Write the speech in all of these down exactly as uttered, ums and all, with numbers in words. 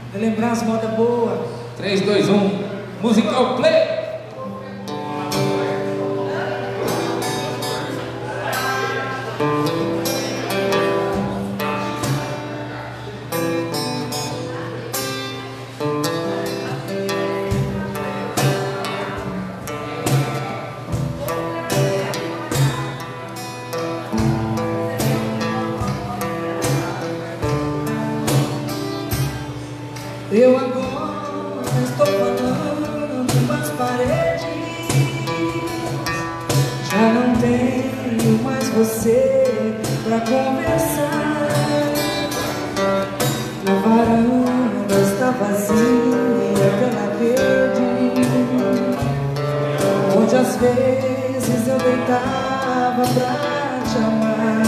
Relembrar as modas boas. três, dois, um, musical play! Eu agora estou falando com as paredes. Já não tenho mais você pra conversar. Na varanda está vazia aquela rede onde às vezes eu deitava pra te amar.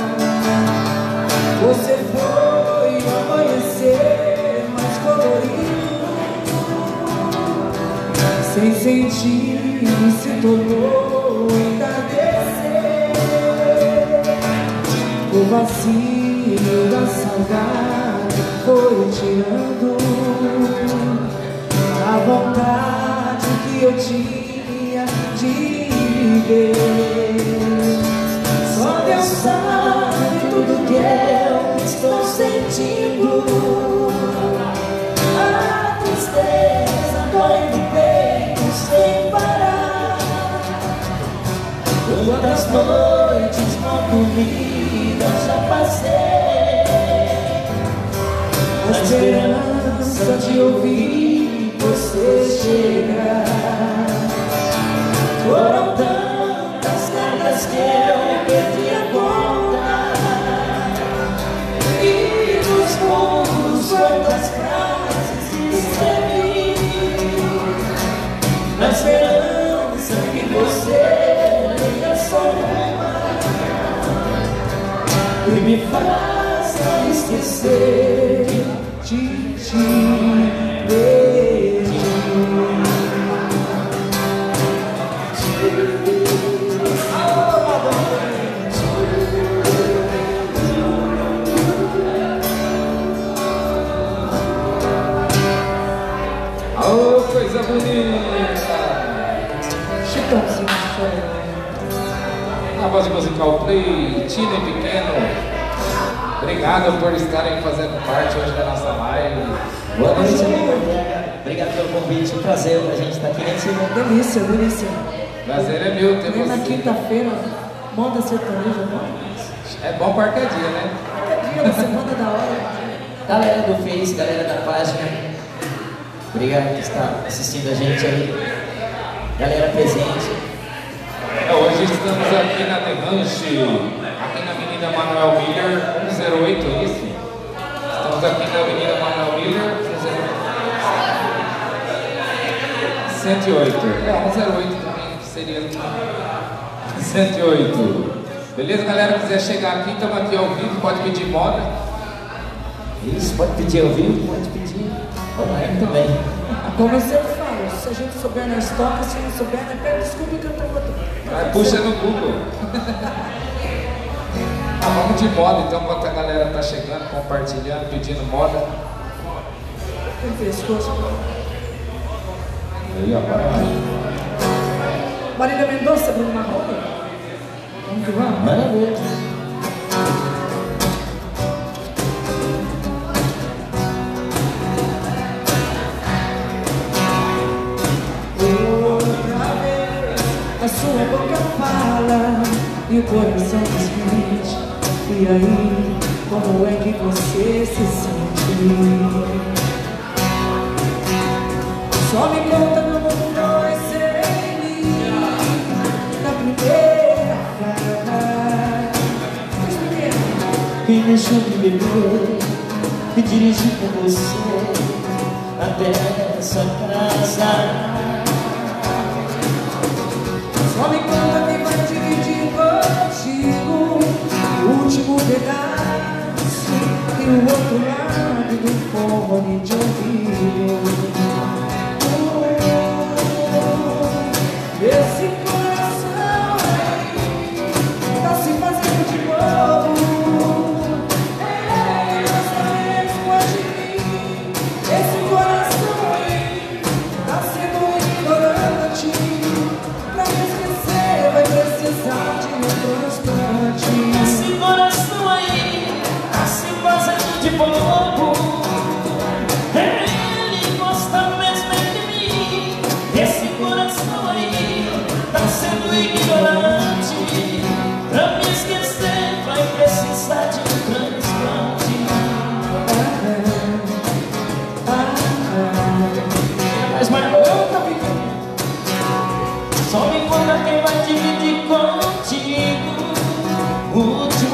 Você foi o amanhecer sem sentir, se tornou entardecer. O vazio da saudade foi tirando a vontade que eu tinha de viver. Só Deus sabe tudo que eu estou sentindo. A tristeza dói no peito sem parar. Quantas noites mal dormidas já passei, a esperança de ouvir você chegar. Foram tantas cartas que eu perdi a conta, e nos fundos quantas frases escrevi, na esperança que você leia só uma e me faça esquecer de te beijar. Oh, coisa bonita! Chitãozinho chorando. A voz de musical play, Tina e Pequeno. Obrigado por estarem fazendo parte hoje da nossa live. Boa noite, amigo. Obrigado pelo convite, um prazer pra gente estar aqui nesse momento. Delícia, delícia. Prazer é meu ter Vem na você. quinta-feira, moda sertaneja, bom? É bom qualquer dia, né? Qualquer dia, uma semana da hora. Galera do Face, galera da página, obrigado por estar assistindo a gente aí. Galera presente. É, hoje estamos aqui na The Ranch, aqui na Avenida Manuel Miller, cento e oito, é isso? Estamos aqui na Avenida Manuel Miller, cento e oito. É, cento e oito também seria cento e oito. Beleza, galera? Quiser chegar aqui, estamos aqui ao vivo, pode pedir moda. Isso, pode pedir ao vivo, pode pedir online também. Como eu sempre falo, se a gente souber na estoca, se não souber, né? Pega desculpa que eu tô botando. Vai, puxa no Google. Ah, vamos de moda então, enquanto a galera tá chegando, compartilhando, pedindo moda. Tem pescoço. Aí, ó, para lá. Marília Mendonça, Bruno Marrone. Vamos que vamos? Maravilha. Outra vez, a sua boca fala e o coração diz. E aí, como é que você se sente? Só me conta como nós seremos na primeira cara. Quem deixou de beber e dirigir com você até essa casa? Só me conta quem vai dividir contigo o último pedaço e o outro lado do fone de ouvido. Esse coração aí tá se fazendo de novo. Ele gosta mesmo de mim.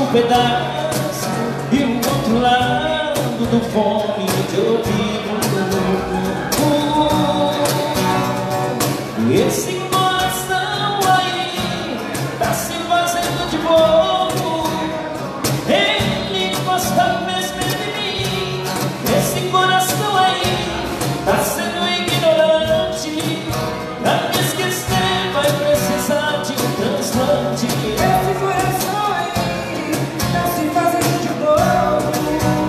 pedaço e o outro lado do fone de ouvido. uh, Esse coração aí tá se fazendo de bobo. Ele gosta mesmo de mim. Esse coração aí tá sendo ignorante. Pra me esquecer vai precisar de um transplante. Esse coração aí tá se fazendo de bobo.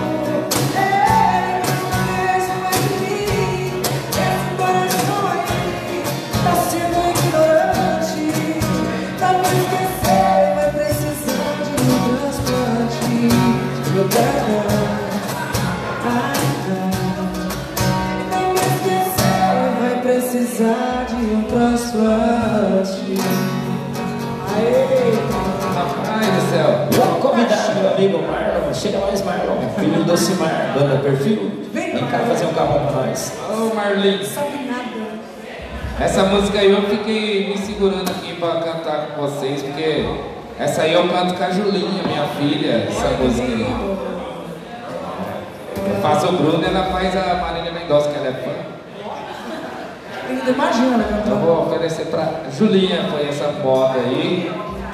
Ele mesmo é de mim. Esse coração aí tá sendo ignorante. Pra me esquecer vai precisar de um transplante. Meu perdão. Não me esquecer vai precisar de um transplante. Aê! Rapaz do céu. Vamos convidar meu amigo Marlon. Chega mais, Marlon, filho do Docimar, banda Perfil. Vem, Vem cá fazer um carrão pra nós. Ô Marlene, Sabe nada. essa música aí eu fiquei me segurando aqui pra cantar com vocês, porque essa aí eu canto com a Julinha, minha filha, essa música aí. Eu faço o Bruno e ela faz a Marília Mendonça, que ela é fã. Ainda imagina, né, Eu cantor? vou oferecer pra Julinha, foi essa moda aí.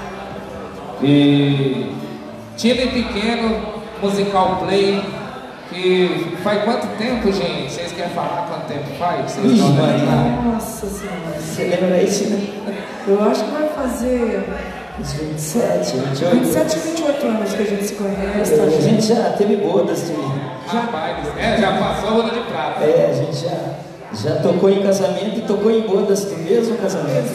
E Time Pequeno, Musical Play, que faz quanto tempo, gente? Vocês querem falar quanto tempo faz? Vocês Ixi, não Maria. lembram? Nossa Senhora. Você lembra isso, né? Eu acho que vai fazer Uns vinte e sete, vinte e oito. vinte e sete, vinte e oito anos que a gente se conhece, tá, A gente? gente já teve bodas de... Rapaz, é, já passou a roda de prata. É, a gente já, já tocou em casamento e tocou em bodas do mesmo casamento.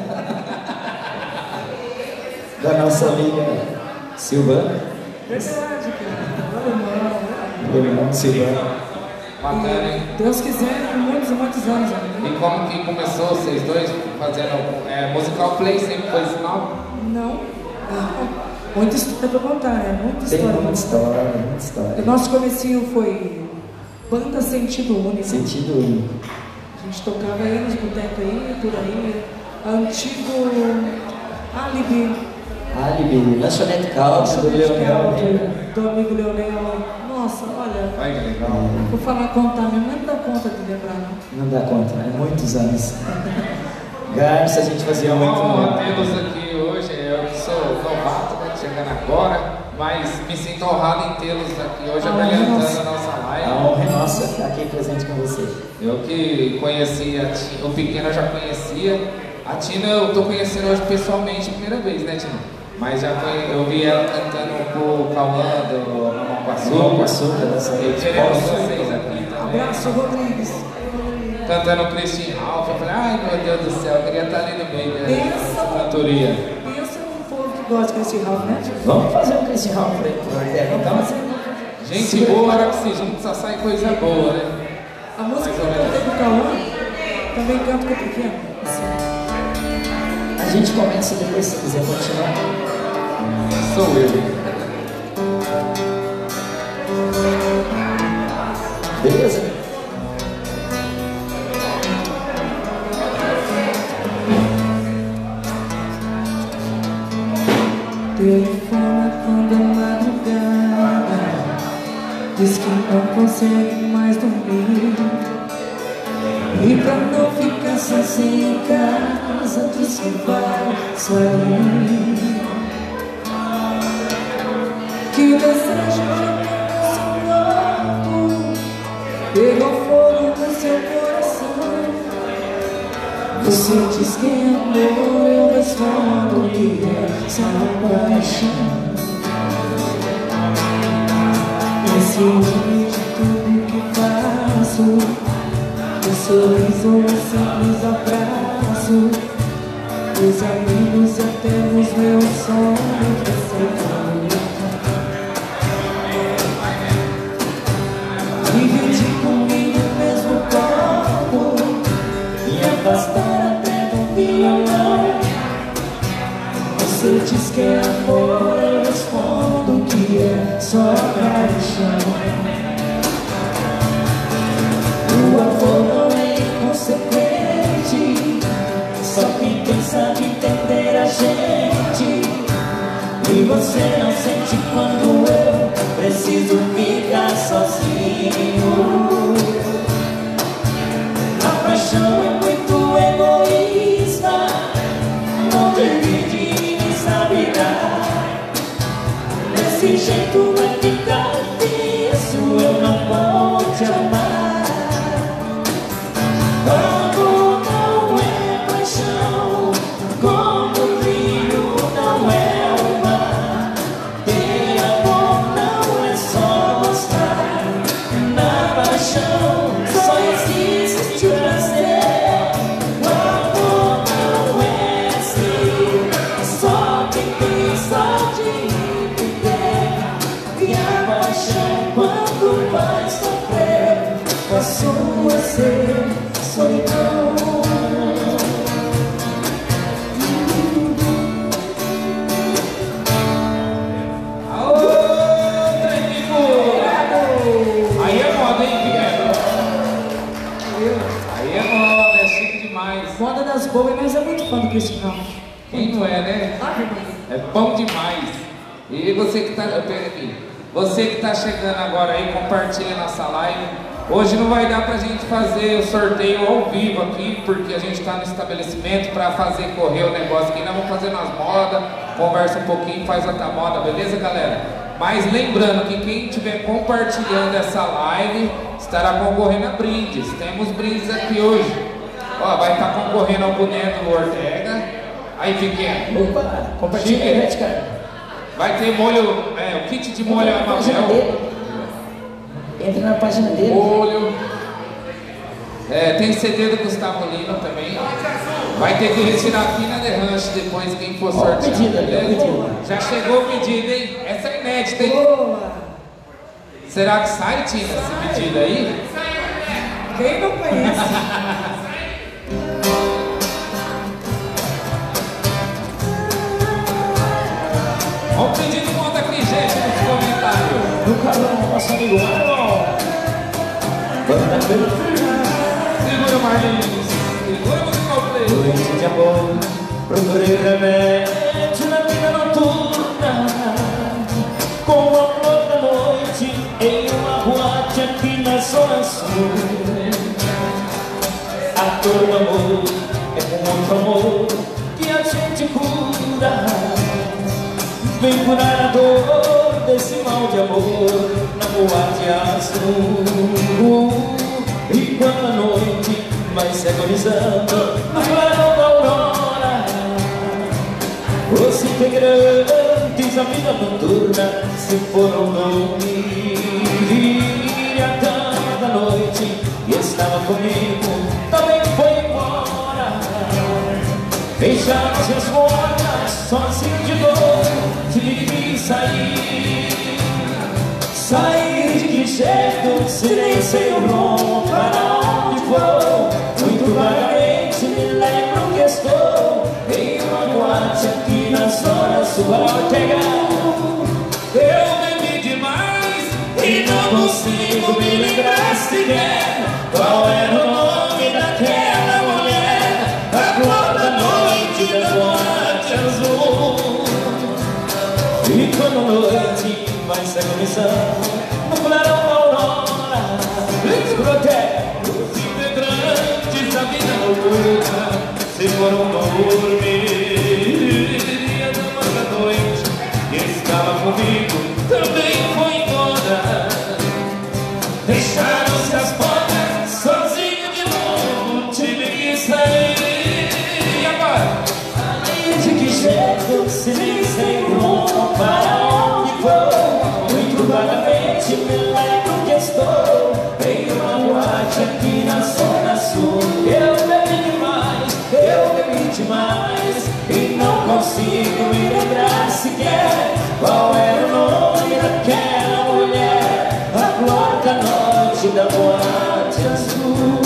Da nossa amiga Silvana. Verdade, cara. Alemão. Alemão, Silvana. Bacana, hein? Deus quiser, muitos e muitos anos ainda. E como que começou vocês dois fazendo é, Musical Play? Sempre foi esse nome? Não. Ah, muita história pra contar, né? Muita Tem história. muita pra história, contar. muita história. O nosso comecinho foi Banda Sentido Único. Sentido único. A gente tocava aí nos botecos aí, por aí. Antigo Alibi. Alibi, Lanchonete Calça, do Leonel. né? Do amigo Leonel. Nossa, olha. Olha que legal. Vou falar, contar, mesmo não dá conta de lembrar, não. Não dá conta, né? Muitos anos. Garça, a gente fazia muito. Bom, né? temos aqui hoje, eu sou novato, né, chegando agora, mas me sinto honrado em tê-los aqui hoje, Ah, abrilhantando nossa. a nossa A live. honra é nossa estar aqui presente com você. Eu que conheci a Tina, o Pequeno eu já conhecia, a Tina eu tô conhecendo hoje pessoalmente, primeira vez, né, Tina? Mas já conhe... eu vi ela cantando pro Cauã do Mamão com Açúcar, Açúcar. açúcar, dessa E vez. queremos vocês aqui também. Abraço, Rodrigues. Cantando o Christian Ralph, eu falei, ai meu Deus do céu, eu queria estar ali no meio dessa Pensa, cantoria. pensa num povo que gosta desse ralo, né? Vamos fazer um Christian Ralph pra ele, pro Arteco, então? Gente boa, hora que se junta, só sai coisa boa, né? A música que eu cantei do Cauã, também canto com o Pequeno. Assim. A gente começa depois, se quiser continuar. Sou eu. Beleza? Telefona quando é madrugada, diz que não consegue mais dormir. E pra não ficar sozinho em casa, diz que vai sair. Que o desejo já queimou seu corpo, pegou fogo no seu coração. Você diz que é amor, eu respondo que é só paixão. Esse de tudo que faço, um sorriso, um simples abraço, os amigos e até os meus sonhos recebem. Dividir comigo o mesmo corpo e afastar até do violão. Você diz que é amor, eu respondo que é só paixão. O amor não é inconsequente, só quem pensa de entender a gente. E você não sente quando eu preciso ficar sozinho. A paixão é muito egoísta, não divide nem sabe dar. Desse jeito vai ficar difícil, eu não vou te amar. Quando não é paixão, como o rio não é o mar. Ter amor não é só gostar. Na paixão só existe o prazer. O amor não é assim, só quem tem sorte de viver. E a paixão quando vai sofrer, passou a ser solidão. Alô, Trevico! Aí é moda, hein, Guilherme? Aí é moda, é chique demais. Moda das boas, mas é muito fã do Cristiano. Quem não é, né? É bom demais. E você que tá, pega aqui, você que tá chegando agora aí, compartilha nossa live. Hoje não vai dar pra gente fazer o sorteio ao vivo aqui, porque a gente tá no estabelecimento pra fazer correr o negócio aqui. Nós vamos fazer nas modas, conversa um pouquinho, faz outra moda, beleza, galera? Mas lembrando que quem estiver compartilhando essa live estará concorrendo a brindes. Temos brindes aqui hoje. Ó, vai estar concorrendo ao boneco do Ortega. Aí, pequeno. Opa, compartilha aí, Red, cara. Vai ter molho, é, o kit de molho Entra na página Amabel. dele. Entra na página dele. Molho. É, tem C D do Gustavo Lima também. Vai ter que retirar aqui na The Ranch depois quem for Ó o sortear. pedido ali, ó o beleza? pedido. Já chegou o pedido, hein? Essa é inédita, hein? Boa! Será que sai, Tina, esse pedido aí? Quem não conhece? Olha o pedido, conta aqui, gente, nos comentários. No calão, nosso amigo Marlon. Banda pelo Segura, Marlins. Segura, musical play. noite de amor, procurei remédio na vida noturna. Com a flor da noite em uma boate aqui na Zona Sul. A dor do amor é com outro amor que a gente cura. Vem curar a dor desse mal de amor na boate azul. E quando a noite vai se agonizando no clarão da aurora, os integrantes da vida noturna se foram dormir. E a dama da noite que estava comigo também foi embora. Fecharam-se as portas, sozinho de dor, tive que sair. Sair de que jeito, se nem sei o rumo para onde vou. Muito vagamente me lembro que estou em uma boate aqui na Zona Sul. Ortega, Eu bebi demais e não consigo me lembrar sequer qual era o nome daquela mulher, a cor da noite da boate azul. E quando a noite vai se agonizando no clarão da aurora, os integrantes da vida noturna se foram dormir. E a dama da noite que estava comigo também foi embora. Fecharam-se as portas, sozinho de novo tive que sair. E agora? Além de que jeito, se nem sei rumo para onde vou. Muito vagamente me lembro que estou em uma boate aqui na Zona Sul. Eu bebi demais, eu bebi demais e não consigo me lembrar sequer qual era o nome daquela mulher, a flor da noite da boate azul.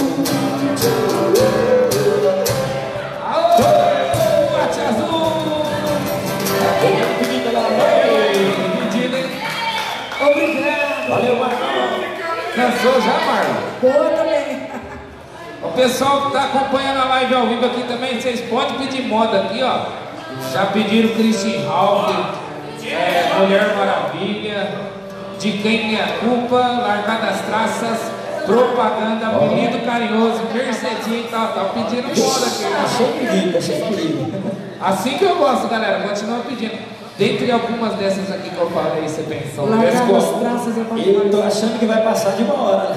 Alô, boate azul. Quem é o pedido lá? Pedido, hein? Obrigado! Valeu, Marcão. Cansou já, Marlon? Boa também! O pessoal que está acompanhando a live ao vivo aqui também, vocês podem pedir moda aqui, ó. Já pediram Christian Hawk, é, Mulher Maravilha. família, de quem é a culpa, largar das traças, propaganda, apelido carinhoso, Mercedinho e tal, tá pedindo moda aqui. Achei perigo, achei perigo. Assim que eu gosto, galera, continua pedindo. Dentre algumas dessas aqui que eu falei, você pensou, Largar das pescou? traças é pra Eu tô achando que vai passar de uma hora.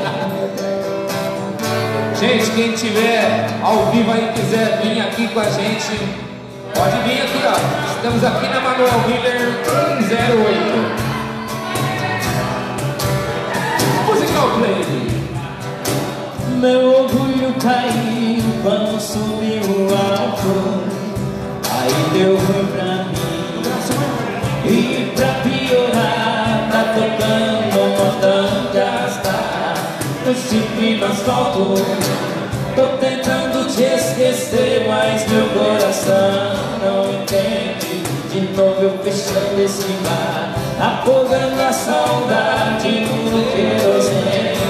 Gente, quem tiver ao vivo aí quiser vir aqui com a gente, pode vir aqui, ó. Estamos aqui na Manuel Miller cento e oito. Musical Play. Meu orgulho caiu quando subiu o alto. Aí deu ruim pra mim. E pra piorar, tá tocando montão de arrastar no chifre no asfalto. Tô tentando te esquecer, mas meu coração não entende. De novo eu fechando esse bar, afogando a saudade no querosene.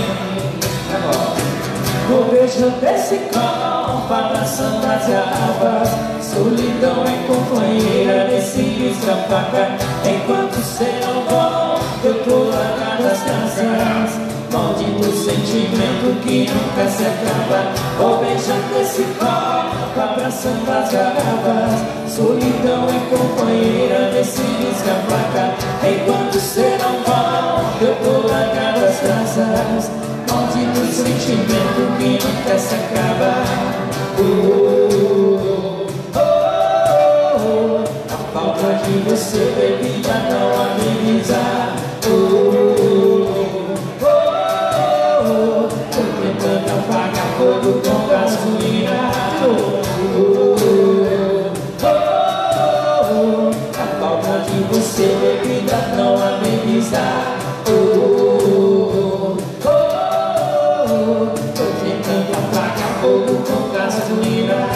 O beijo desse copo abraçando as garrafas, solidão é companheira desse risca-faca. Enquanto cê não volta, eu tô largado as traças, maldito sentimento que nunca se acaba. O beijo desse copo abraçando as garrafas, solidão é companheira desse risca-faca. Enquanto cê não volta, eu tô largado as traças, maldito sentimento que nunca se acaba. Oh, oh, oh, oh. A falta de você, bebida, não ameniza. Oh, oh, oh, oh. Tô tentando apagar fogo com gasolina. Oh, oh, oh, oh. A falta de você, bebida, não ameniza. Oh, oh, oh. Tô tentando apagar fogo com gasolina.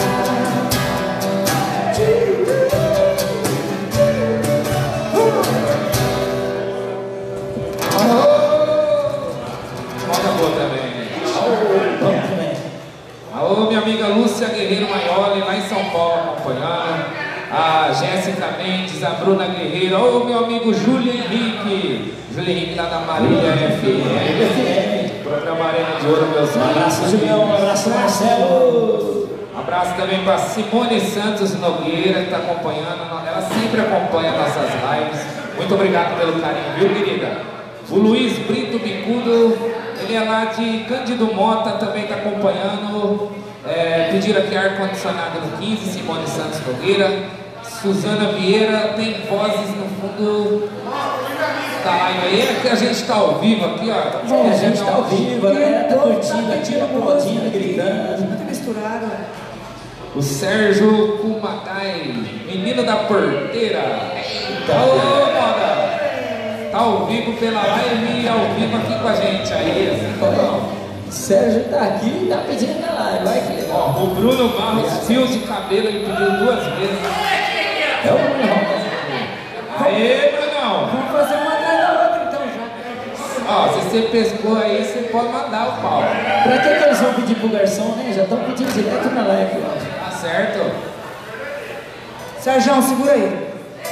Moda boa também. Alô, minha amiga Lúcia Guerreiro Maioli, lá em São Paulo, acompanhando. A Jéssica Mendes, a Bruna Guerreiro. Ô, meu amigo Júlio Henrique. Júlio Henrique lá da Marília F M. Programa Arena de Ouro, meus Um abraço, Julião. Um abraço, Marcelo. Um abraço também para Simone Santos Nogueira, que está acompanhando. Ela sempre acompanha nossas lives. Muito obrigado pelo carinho, viu, querida? O Luiz Brito Bicudo, ele é lá de Cândido Mota, também está acompanhando. É, pediram aqui ar-condicionado no quinze, Simone Santos Nogueira. Suzana Vieira, tem vozes no fundo da live aí. É que a gente está ao vivo aqui, ó. Bom, a gente está ao vivo, a galera tá curtindo aqui, aplaudindo, gritando. Muito misturado. O Sérgio Kumagai, menino da porteira. Alô, moda! Tá ao vivo pela live e ao vivo aqui com a gente. Aí, assim, tá bom. Sérgio tá aqui e tá pedindo na live, vai que legal. Ó, o Bruno Barros, fio de cabelo, ele pediu duas vezes. É o Bruno Roca. Aê, Brunão! Vamos fazer uma atrás da outra então já. Ó, se você pescou aí, você pode mandar o pau. Pra que que eles vão pedir pro garçom, né? Já estão pedindo direto na live, ó. Tá certo? Sérgio, segura aí.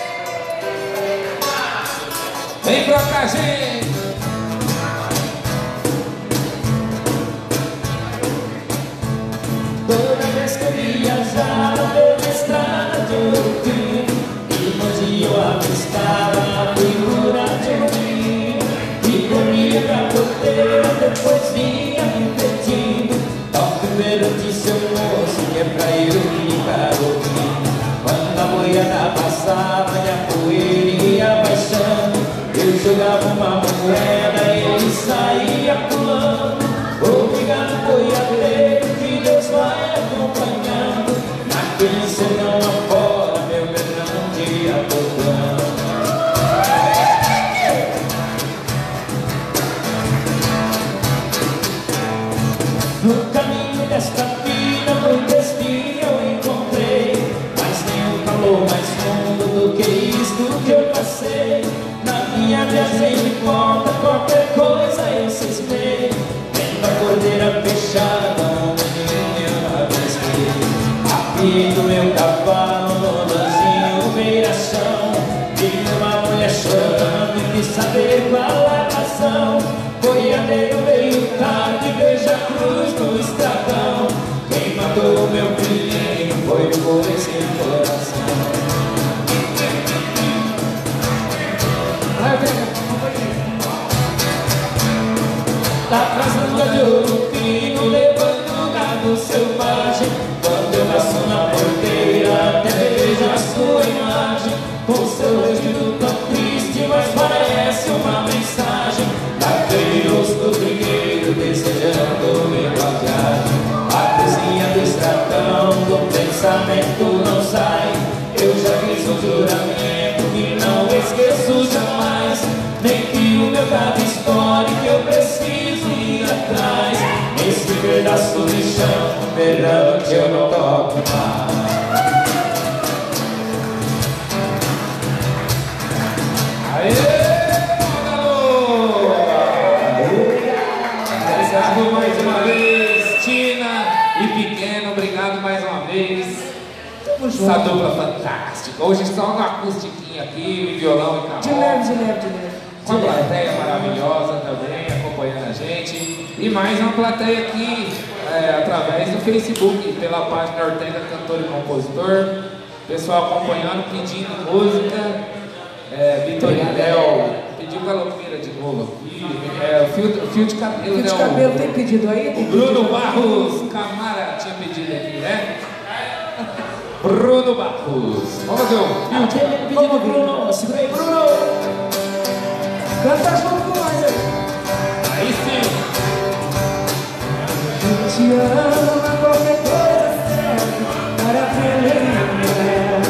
Vem pra cá, gente! Toda vez que eu viajava pela estrada de ouro fino, e onde eu avistava a figura de um menino, e corria pra porteira, depois vinha me pedindo: ó, primeiro disse o moço que é pra eu ficar ouvindo. Quando a boiada passava e a poeira ia baixando, eu jogava uma moeda e ele saía pulando. Obrigado, boiadeiro, que Deus vai acompanhando. Naquele sertão afora, meu verão dia tocando. No caminho desta vida, no destino eu encontrei, mas tem um calor mais fundo do que isto que eu passei. Na minha viagem de volta, qualquer coisa eu cismei. Vendo a cordeira fechada, um menino eu avistei. Apiei do meu cavalo no lozinho beira-chão, vi uma mulher chorando igreja, cruz no estradão. Quem matou meu filhinho foi o boi sem coração. Tá trazendo de ouro fino, levando gado selvagem. Quando eu passo na porteira, até vejo a sua imagem. Com seu vestido tão triste, mas parece uma mensagem daquele rosto trigueiro desejando minha viagem. A cozinha do estradão, do pensamento não sai. Eu já fiz um juramento que não esqueço jamais. Nem que o meu gado escolhe que eu preciso ir atrás. Nesse pedaço de chão, perante eu não toco mais. Aê, garoto! Obrigado mais uma vez, Tina e Pequeno, obrigado mais uma vez. Essa dupla fantástica. Hoje só uma acustiquinha aqui, violão e carro. De leve, de leve, de leve. Uma plateia maravilhosa também, acompanhando a gente. E mais uma plateia aqui, é, através do Facebook, pela página Ortega Cantor e Compositor. Pessoal acompanhando, pedindo música. É, Vitorino pediu galopeira de novo. É, o fio, fio de cabelo, Fio de né? cabelo tem pedido aí? Tem O Bruno pedido. Barros Camara tinha pedido aqui, né? Bruno Barros. Vamos fazer um fio de cabelo. Pedindo Bruno, segura aí, Bruno. Canta junto com nós aí. Aí sim. Te ama, qualquer coisa serve para relembrar.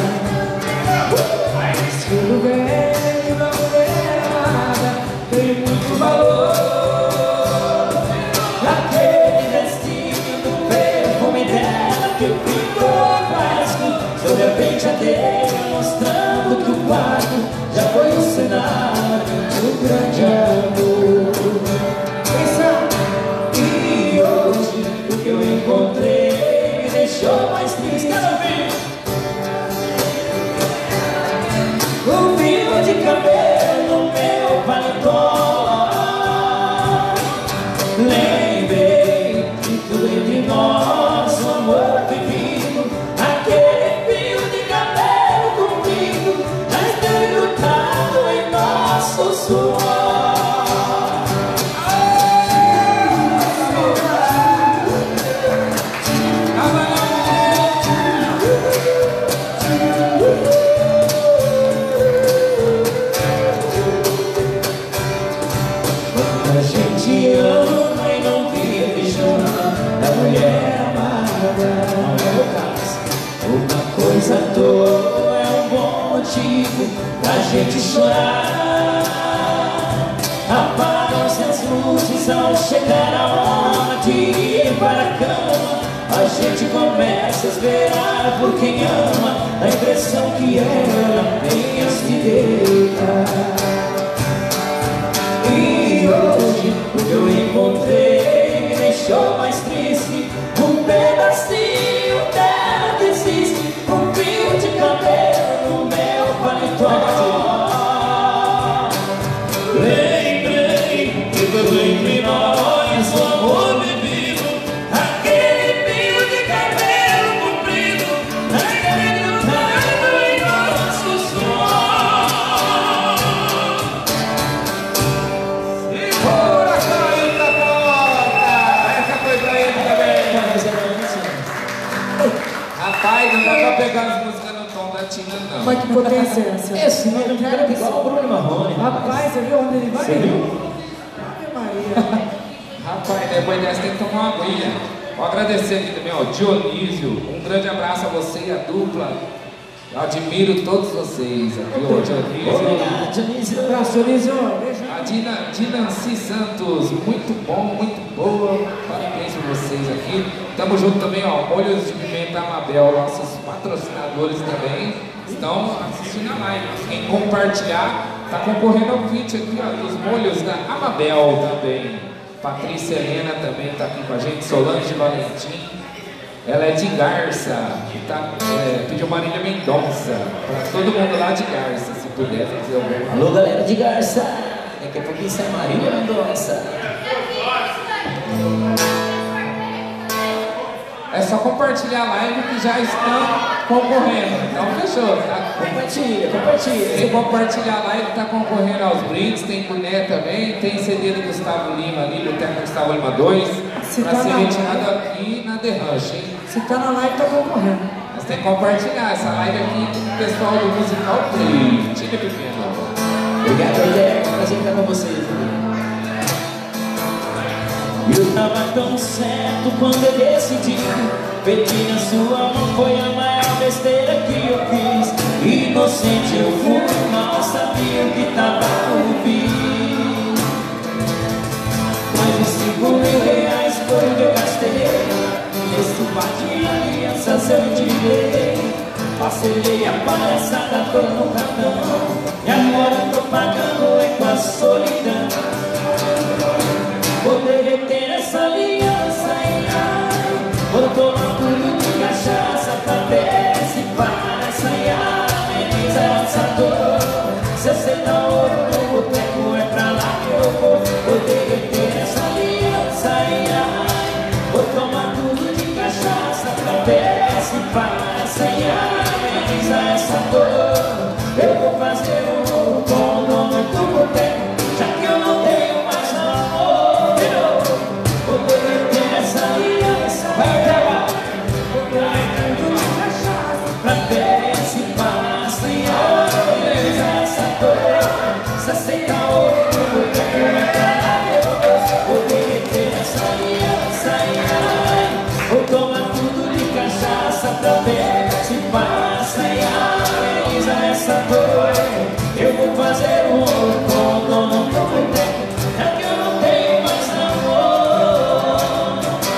Se o velho não der nada, tem muito valor. Aquele vestido do perfume dela que ficou clássico sobre a penteadeira, mostrando que o quarto já foi o cenário de um grande amor. Pensa, E hoje o que eu encontrei me deixou mais triste. Um fio de cabelo no meu paletó. Lembrei de tudo entre nós, o amor vivido. Aquele fio de cabelo comprido já esteve grudado em nosso suor. A gente ama e não vive junto da mulher amada. Não é o caso. Uma coisa à toa é um bom motivo pra gente chorar. Apagam-se as luzes ao chegar a hora de ir para a cama. A gente começa a esperar por quem ama, a impressão que ela tem antes de deitar. E hoje o que eu encontrei me deixou mais triste. Um pedacinho dela que existe, um fio de cabelo no meu paletó. Lembrei que tudo entre nós, o amor vivido. Aquele fio de cabelo comprido, ainda grudado em nosso suor. Bora, Caio da Porta! Essa foi pra ele também. Rapaz, não dá pra pegar as músicas no tom da Tina, não. mas que potência é essa? Esse nome é igual ao Bruno Marrone. Rapaz, você viu onde ele vai? Você viu? Ave Maria. Rapaz, depois dessa tem que tomar uma aguinha. Vou agradecer aqui também, ó, Dionísio. Um grande abraço a você e a dupla. Eu admiro todos vocês aqui, ó, Dionísio. Obrigado, Dionísio. Abraço, Dionísio. Beijo. A Dina, Dinanci Santos, muito bom, muito boa. Parabéns pra vocês aqui. Tamo junto também, ó, Molhos de Pimenta Amabel, nossos patrocinadores também estão assistindo a live. Quem compartilhar, tá concorrendo ao kit aqui, ó, dos molhos da Amabel também. Patrícia Helena também tá aqui com a gente, Solange Valentim. Ela é de Garça, que tá, é, pediu Marília Mendonça, pra todo mundo lá de Garça, se puder fazer algum. Alô, galera de Garça. Daqui a pouquinho sai Marília Mendonça. só compartilhar a live que já estão concorrendo. Então fechou, tá? Compartilha, compartilha. Se compartilhar a live, tá concorrendo aos brindes, tem boné também, tem C D do Gustavo Lima ali, Boteco Gustavo Lima dois, Se pra tá ser na retirado live. aqui na The Rush, hein? Se tá na live, tá concorrendo. Mas tem que compartilhar essa live aqui com o pessoal do Musical Play. Tira pequeno. Obrigado, Zé. Prazer estar com vocês. Eu tava tão certo quando eu decidi. Pedir na sua mão foi a maior besteira que eu fiz. Inocente eu fui, mal sabia o que tava por vir. Mais de cinco mil reais foi o que eu gastei. Nesse par de alianças eu te dei. Parcelei a palhaçada toda no cartão. E agora tô pagando é com a solidão. Vou derreter essa aliança, ai, ai. Vou tomar tudo de cachaça pra ver se passa e ameniza essa dor. Se aceita ouro no boteco é pra lá que eu vou. Vou derreter essa aliança, ai, ai. Vou tomar tudo de cachaça pra ver se passa e ameniza essa dor. Eu vou fazer um ouro com o nome do boteco, já que eu não tenho mais amor. Vou derreter essa aliança, vai acabar. Vou tomar tudo de cachaça pra ver se passa e ameniza essa dor. Se aceita ouro no boteco é pra lá que eu vou. Vou derreter essa aliança, ai, ai. Vou tomar tudo de cachaça pra ver se passa e ameniza essa dor. Eu vou fazer um ouro com o dono do boteco, já que eu não tenho mais amor.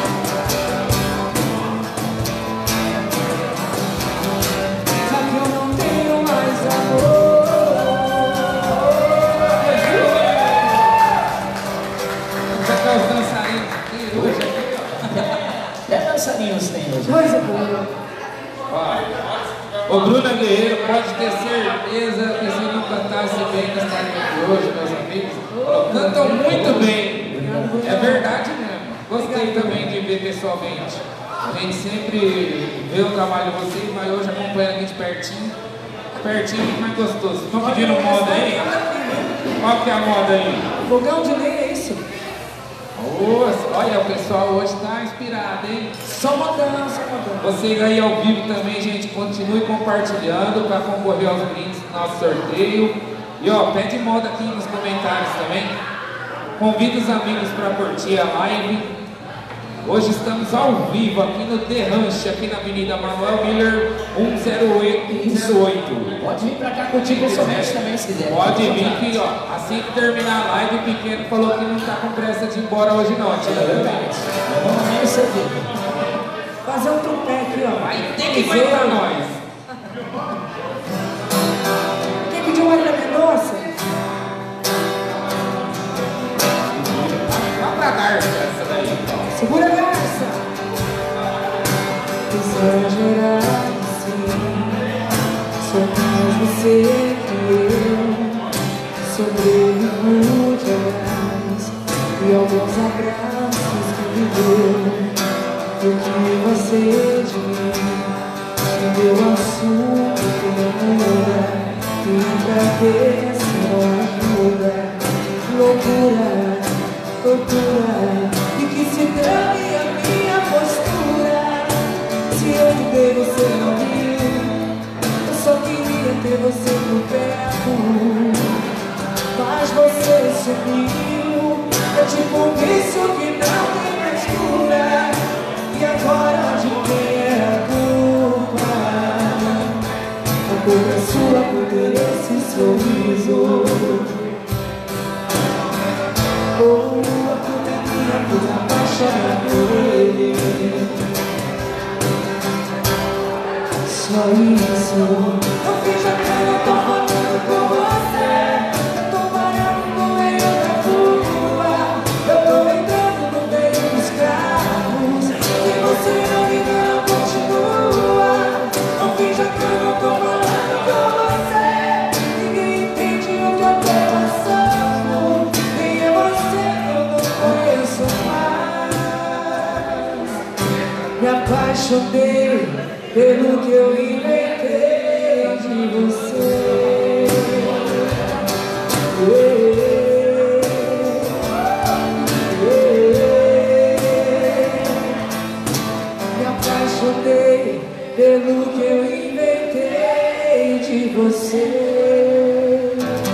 Já que eu não tenho mais amor. Já que os dançarinos aqui hoje, aqui, ó. É dançarinos tem hoje. Coisa boa. Ó, o Bruno Guerreiro pode ter certeza que se não cantasse bem não estaria aqui hoje, meus amigos. Falou, cantam muito bem. É verdade mesmo. Gostei também de ver pessoalmente. A gente sempre vê o trabalho de vocês, mas hoje acompanha aqui de pertinho. Pertinho, muito mais gostoso. Estão pedindo moda aí? Qual que é a moda aí? Fogão de lenha é isso. Nossa, olha, o pessoal hoje está inspirado, hein? Só modão, só modão. Vocês aí ao vivo também, gente, continue compartilhando para concorrer aos brindes do nosso sorteio. E ó, pede moda aqui nos comentários também. Convida os amigos para curtir a live. Hoje estamos ao vivo aqui no The Ranch, aqui na Avenida Manuel Miller um zero oito. Pode vir pra cá curtir com o Somente também, se quiser. Pode vir que, ó, assim que terminar a live, o pequeno falou que não tá com pressa de ir embora hoje não, tia. É verdade. Vamos nem isso aqui. Fazer um trupé aqui, ó. Vai ter que aguentar nós. Quem pediu Marília Mendonça? Vai pra garça essa daí. Segura a garça. Exagerar, sim. Sou mais você que eu. Sobrevivo de atrás e alguns abraços que me deu. E o que você de mim me deu assunto que não muda. E pra ver se não ajuda. Loucura, tortura. E que se dane a minha postura. Se eu te dei, você não viu. Eu só queria ter você por perto, mas você sumiu. Eu te convenço que não tem mais cura. E agora de quem é a culpa? A culpa é sua por ter esse sorriso. Oh, a culpa é minha por apaixonar por ele. Só isso. Não finja que eu não tô falando com você. Eu tô parando no meio da rua. Eu tô entrando no meio dos carros. E você não me não continua. Não finja que eu não tô falando com você. Ninguém entende onde eu tô passando. Nem é você que eu não conheço mais. Me apaixonei pelo que eu inventei de você. Me apaixonei pelo que eu inventei de você.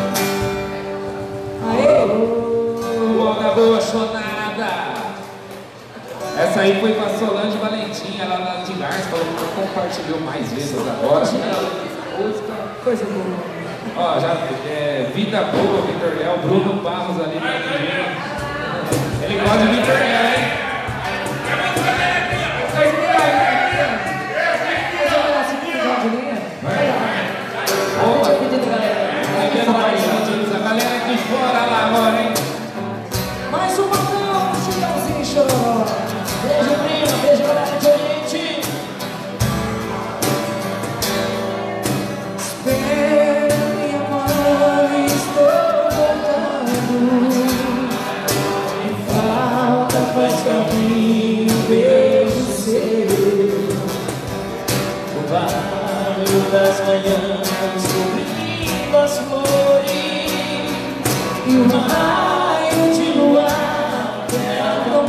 Aê! Boa, boa, chonada! Essa aí foi com a Solange Valentim, ela lá de Lars, falou que compartilhou mais vezes agora. Coisa boa. Ó, já é, Vida Boa, Vitor Léo, Bruno Barros ali pra mim. Ele gosta de Vitor Léo, hein? Boa! A galera aqui fora lá agora, hein? Mais um botão, Chilãozinho chorou. Beijo, prima, beijo, galera de Oriente. Espera, minha mãe, estou voltando. Me falta faz caminho, beijo seu. O barulho das manhãs cobrindo as flores E um raio de luar perto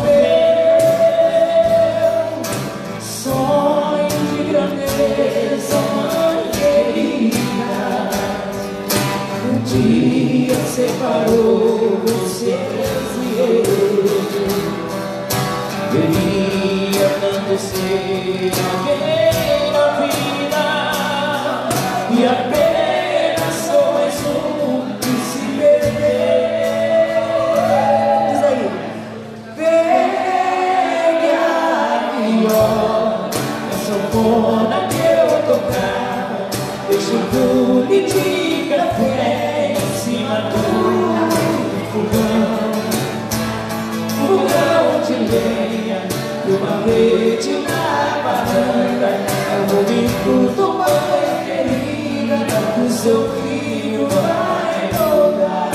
meu. Sonho de grandeza, mãe querida. Um dia separou vocês e eu. Queria tanto ser alguém na vida, E apenas sou mais um que se perdeu. Diz aí. Pegue a viola, a sanfona que eu tocar. Deixa o bule de café em cima do fogão. Fogão de lenha, uma rede na varanda. É o momento do banho, querida, o seu filho vai rodar.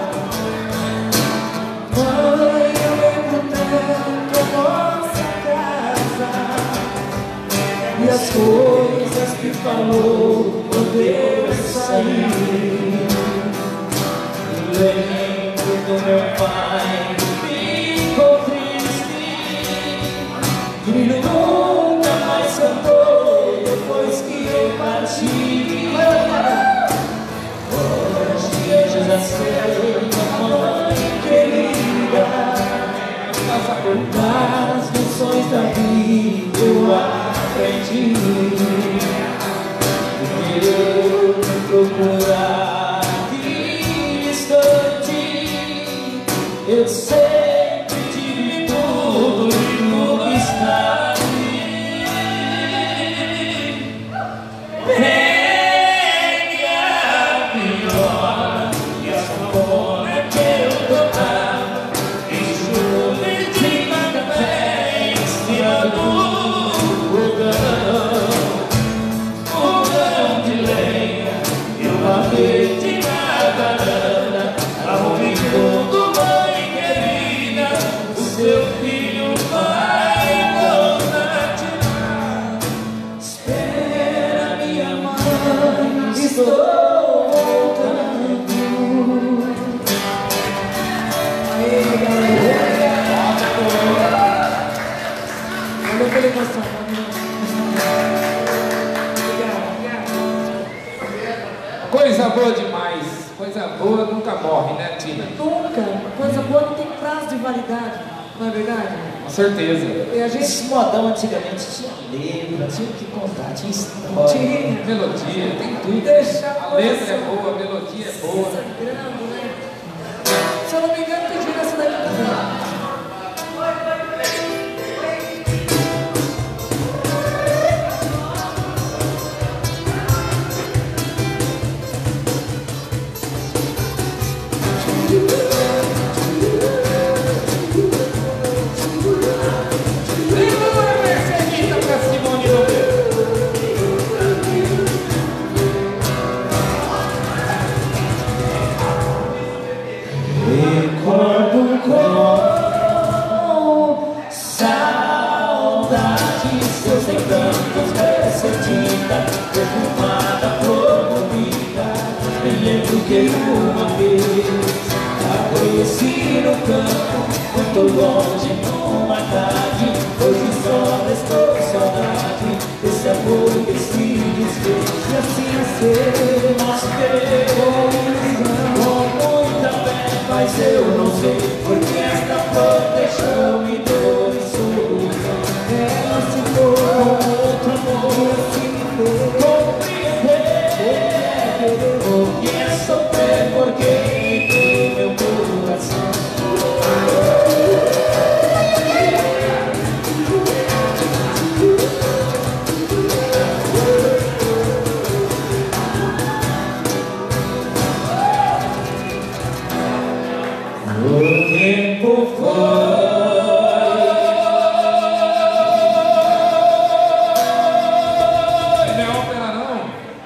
Mãe, eu lembro tanto a nossa casa e as coisas que falou quando eu saí. lembro do meu pai, ficou triste E nunca mais cantou depois que eu parti. hoje eu já sei, mamãe querida, Das lições da vida eu aprendi. eu me procurar distante, eu sempre tive tudo e tudo está ali. Pegue a viola e a sanfona que eu tocava, enxugue de café em cima do fogão, fogão de lenha e uma rede na varanda. Arrume tudo, mãe querida, o seu filho vai voltar de lá. Espera, minha mãe, estou voltando. Aê, galera. Valeu pela emoção. Obrigado, obrigado. Coisa boa demais. Coisa boa nunca morre, né, Tina? Nunca. Coisa boa não tem prazo de validade, não é verdade? Com certeza. E a gente Esse modão antigamente tinha letra, tinha que contar, tinha história. tinha. Melodia, tem tudo. Deixa A letra é boa, a melodia é boa. Sangrando, né? Se eu não me engano, tem direção daqui também. E seus encantos, recetida, perfumada, promovida. Me lembro que uma vez a conheci no campo, muito longe, numa tarde. Hoje só restou saudade desse amor que se desfez. E assim nasceu nosso Deus, com muita fé, mas eu não sei porque esta flor deixou-me dor e solidão. Ela se foi com outro amor, assim me compreender o que é sofrer por quem tem meu coração. O tempo foi. Não é ópera não?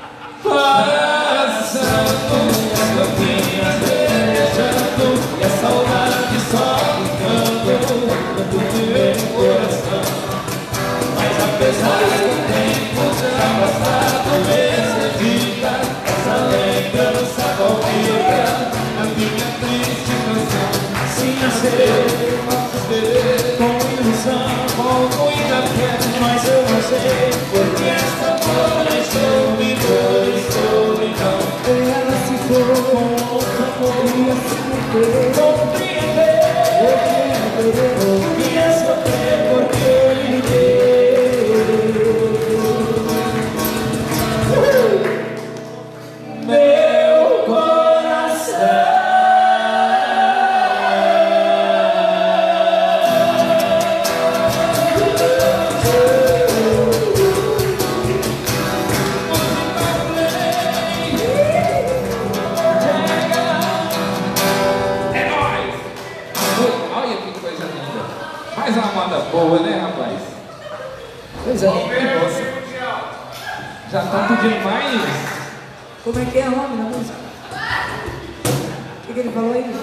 Passando as campinhas velejando e a saudade só ficando dentro do meu coração. Mas apesar do tempo já passado, recebida essa lembrança volvida na minha triste canção. Assim nasceu com ilusão, com muita fé, mas eu não sei porque essa flor deixou-me dor e solidão. Ela se foi com outro amor e assim me Compreender o que é sofrer porque ele me deu meu coração. Mais uma moda boa, né, rapaz? Pois é. Nossa. Já tá pedindo mais? Como é que é o nome da música? O que, que ele falou aí?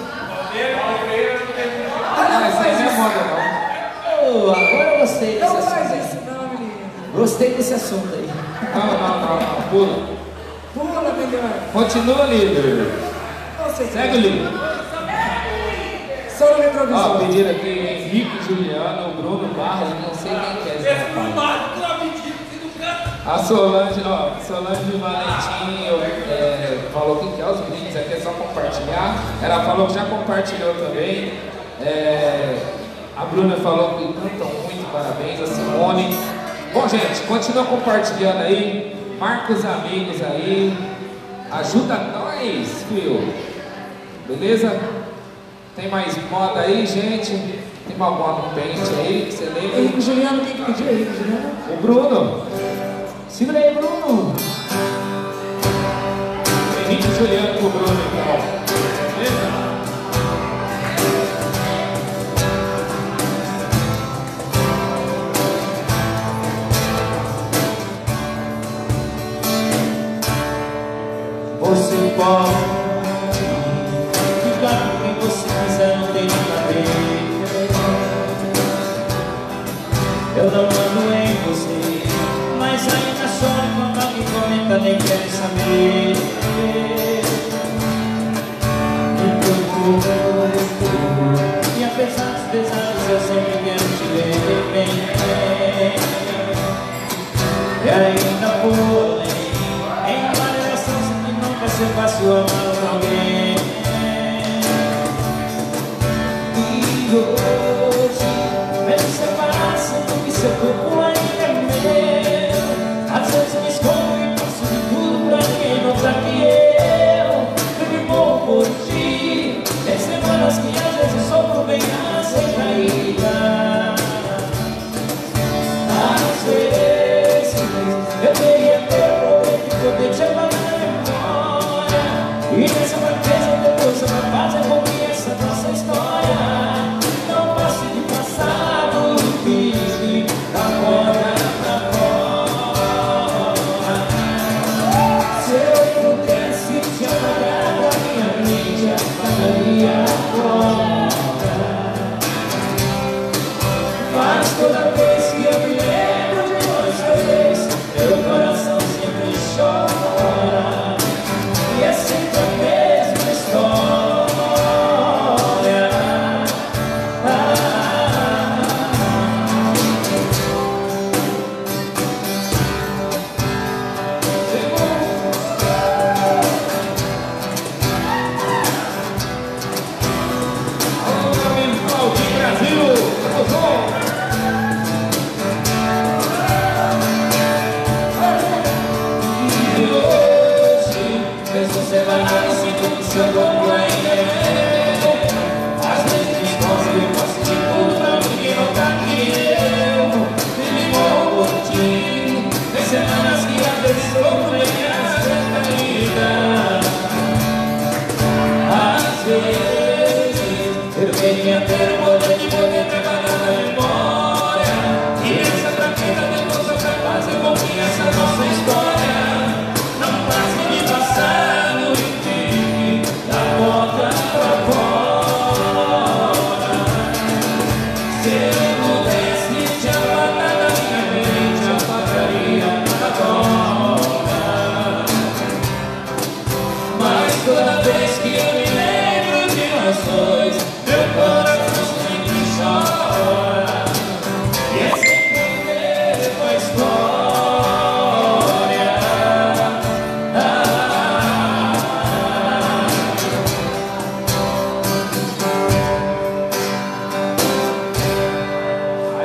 Ah, essa aí não é moda, não. Oh, agora eu gostei desse Não assunto faz aí. isso não, menino. Gostei desse assunto aí. Não, não, não, não. Pula. Pula, melhor. Continua, líder. Você Segue o líder. Só no Ó, retrovisor. pediram aqui Henrique, Juliano, Bruno Barros, não sei quem que é esse rapaz. A Solange, ó, Solange Valentim eu, é, falou que quer os brindes, aqui é só compartilhar. Ela falou que já compartilhou também. É, a Bruna falou que cantam muito, parabéns. A Simone. Bom, gente, continua compartilhando aí. Marca os amigos aí. Ajuda nós, filho. Beleza? Tem mais moda aí, gente? Tem uma moda no pente aí, que você lembra? Henrique Juliano, quem que pediu? Henrique Juliano? O Bruno. Segura aí, Bruno. Henrique e Juliano com o Bruno, então. Beleza? Você pode ficar com quem você quiser, não tem nada a ver. Eu não mando em você, mas ainda choro quando alguém comenta, nem quero saber. E procuro, e apesar dos pesares eu sempre quero te ver bem. E ainda vou além, em uma relação que nunca se fácil amar alguém. E hoje, mesmo separado, sinto que seu corpo ainda é meu. Às vezes me escondo e passo de tudo pra ninguém notar que eu vivo bom por ti. Tem semanas que às vezes sofro bem sem caída. Às vezes eu queria ter o poder de poder te apagar na memória. E nessa fraqueza depois eu vou fazer com que essa nossa história não passe de passado. Fiz da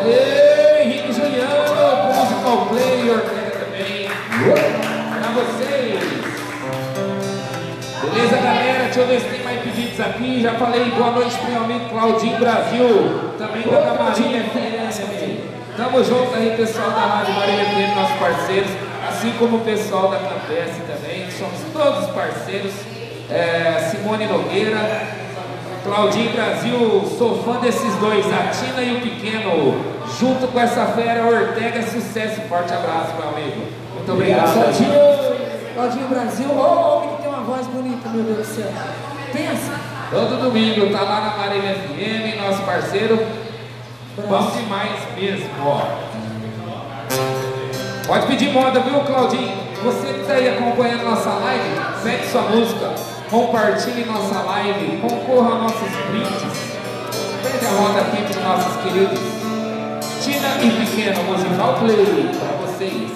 Aê, Henrique Juliano, Musical Play, Ortega também. Pra vocês. Beleza, galera? Deixa eu ver se tem mais pedidos aqui. Já falei boa noite pro meu amigo Claudinho Brasil, também da Marília F M. Tamo junto aí, pessoal da Rádio Marília F M, nossos parceiros, assim como o pessoal da Campestre também, somos todos parceiros. É, Simone Nogueira, Claudinho Brasil, sou fã desses dois, a Tina e o Pequeno, junto com essa fera Ortega, sucesso, forte abraço, meu amigo. Muito obrigado. Claudinho, Claudinho Brasil, ô oh, homem que tem uma voz bonita, meu Deus do céu. Pensa. Todo domingo, tá lá na Marília F M, nosso parceiro. Bom demais mesmo, ó. Pode pedir moda, viu, Claudinho? Você que tá aí acompanhando nossa live, pede sua música, compartilhe nossa live, concorra a nossos brindes. Pede a roda aqui para os nossos queridos Tina e Pequeno, Musical Play, para vocês.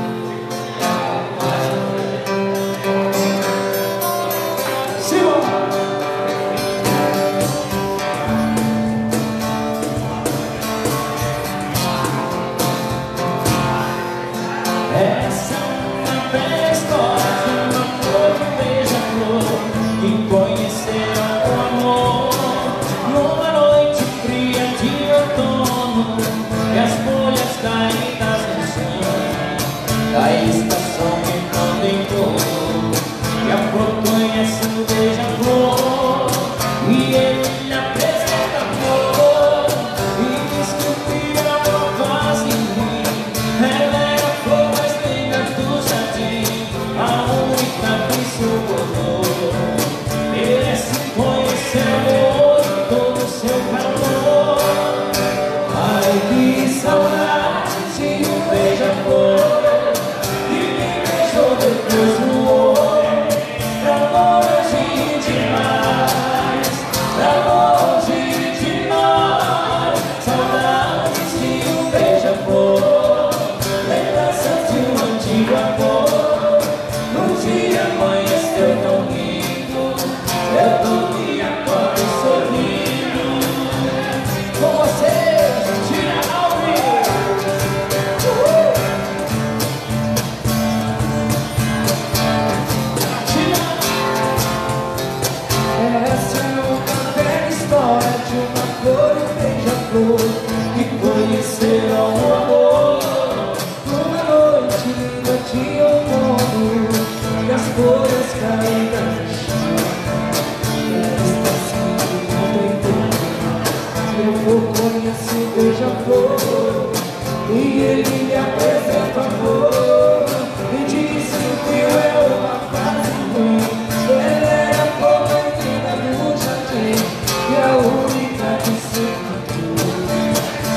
E ele me apresenta amor e disse que eu é uma fase ruim. Ela era a poetina do jardim e a única que se matou.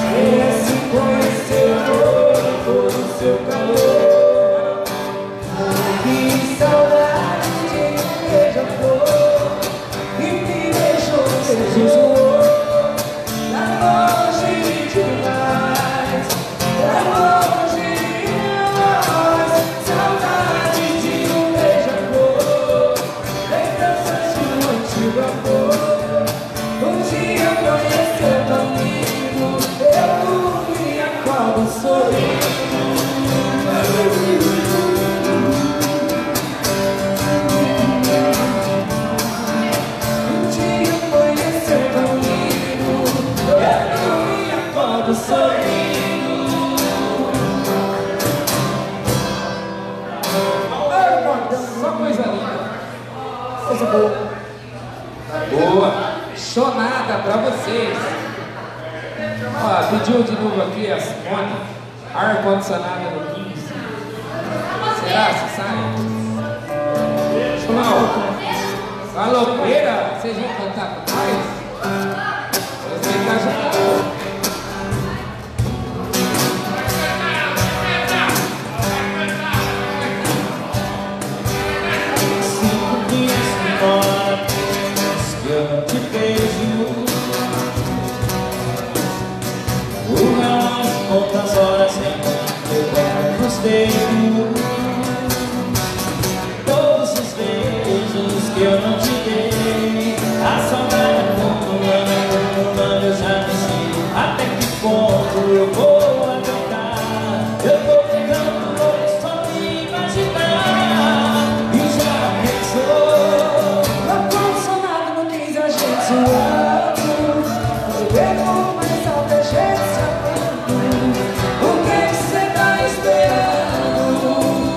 Ele se conheceu amor por o seu calor. Que saudade de um beija-flor e me deixou desejo. Boa, chonada pra vocês. Ó, pediu de novo aqui a Simone, ar-condicionado no quinze. Será que sai? Não. Alopeira, vocês vão cantar com nós? Você tá jogando. Quantas horas eu conto os beijos, todos os beijos que eu não te dei. A saudade acumulando, acumulando, eu já não sei até que ponto eu vou aguentar. Eu tô pegando louco só de imaginar. E já pensou? Apaixonado não quis a gente suando. Bebeu mais alto a gente se amando. O que você tá esperando?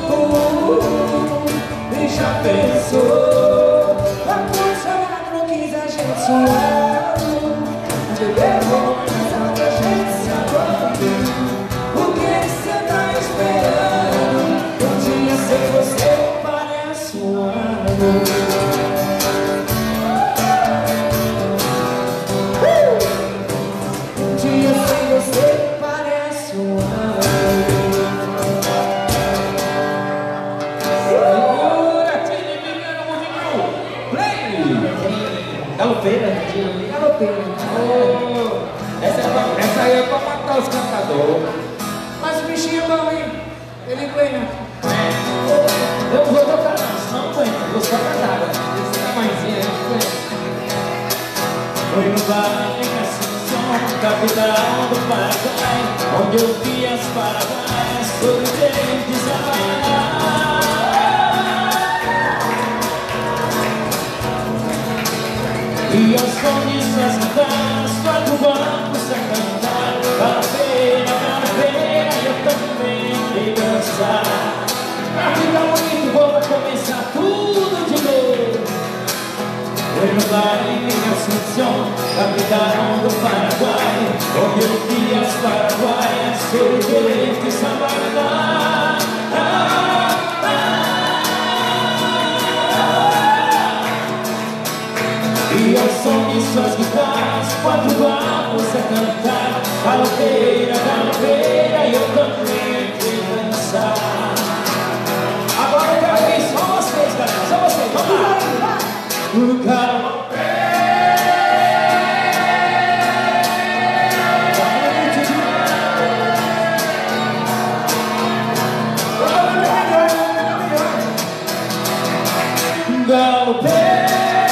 E já pensou? Apaixonado não quis a gente suando. Bebeu mais alto a gente se amando. O que você tá esperando? Um dia sem você parece um ano. Um dia sem você parece um ano. Segura, time, menino, musiquinho. Play! Galopeira, Galopeira. Oh, essa, é pra, essa aí é pra matar os cantadores. Mas o bichinho é bom, hein? Ele ganha. eu não vou tocar não, senão não aguento, eu vou só cantar. Esse tamanhozinho aí, Foi no bar em Assunção, capital do Paraguai, onde eu vi as parabéns sobre o jeito de trabalhar. E ao som de suas guitarras, quatro bancos a cantar. Galopeira, galopeira, eu também sei dançar. Pra ficar bonito, vou começar tudo de novo. Foi no bar em Assunção, capital do Paraguai, onde eu vi as paraguaias sobre o jeito de trabalhar. Ah, ah, E ao som de suas guitarras, quatro bancos a cantar. Galopeira, galopeira, e eu também sei dançar. Agora eu quero ver só vocês, galera, só vocês, vamos lá. O galopeira.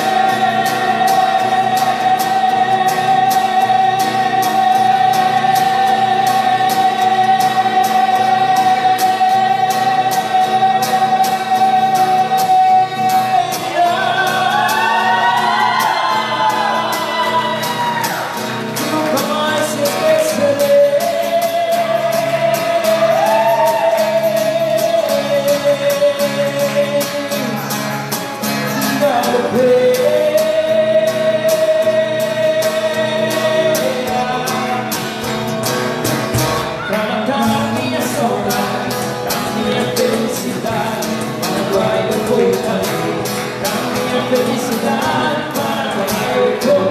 Felicidade para eu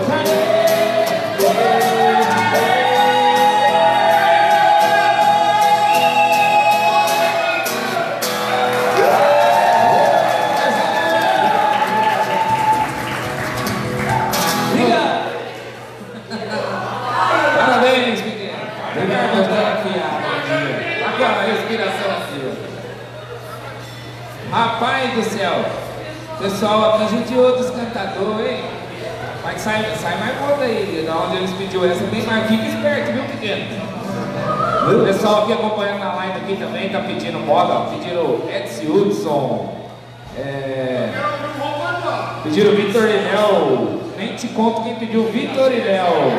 parabéns, menino. Obrigado por estar aqui. Agora, a respiração assim. Rapaz do céu. Pessoal, aqui a gente outros cantadores, hein? Mas sai, sai mais moda aí, da onde eles pediu essa, tem mais, fica esperto, viu, pequeno? O pessoal aqui acompanhando na live aqui também tá pedindo moda, ó, pediram Edson Hudson, é, pediram Vitor Inel, nem te conto quem pediu Vitor Inel.